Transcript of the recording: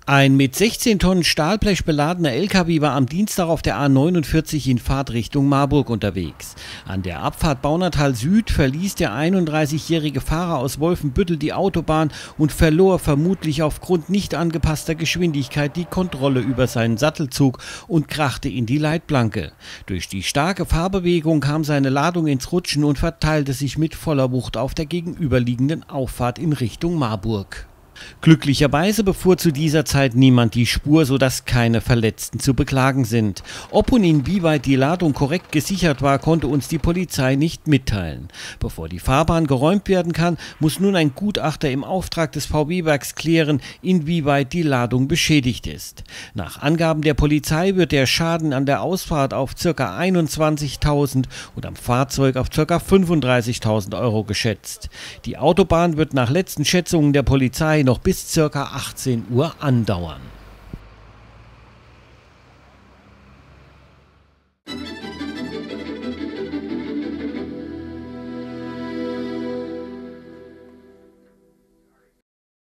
Ein mit 16 Tonnen Stahlblech beladener LKW war am Dienstag auf der A49 in Fahrtrichtung Marburg unterwegs. An der Abfahrt Baunatal Süd verließ der 31-jährige Fahrer aus Wolfenbüttel die Autobahn und verlor vermutlich aufgrund nicht angepasster Geschwindigkeit die Kontrolle über seinen Sattelzug und krachte in die Leitplanke. Durch die starke Fahrbewegung kam seine Ladung ins Rutschen und verteilte sich mit voller Wucht auf der gegenüberliegenden Auffahrt in Richtung Marburg. Glücklicherweise befuhr zu dieser Zeit niemand die Spur, sodass keine Verletzten zu beklagen sind. Ob und inwieweit die Ladung korrekt gesichert war, konnte uns die Polizei nicht mitteilen. Bevor die Fahrbahn geräumt werden kann, muss nun ein Gutachter im Auftrag des VW-Werks klären, inwieweit die Ladung beschädigt ist. Nach Angaben der Polizei wird der Schaden an der Ausfahrt auf ca. 21.000 und am Fahrzeug auf ca. 35.000 € geschätzt. Die Autobahn wird nach letzten Schätzungen der Polizei noch bis ca. 18 Uhr andauern.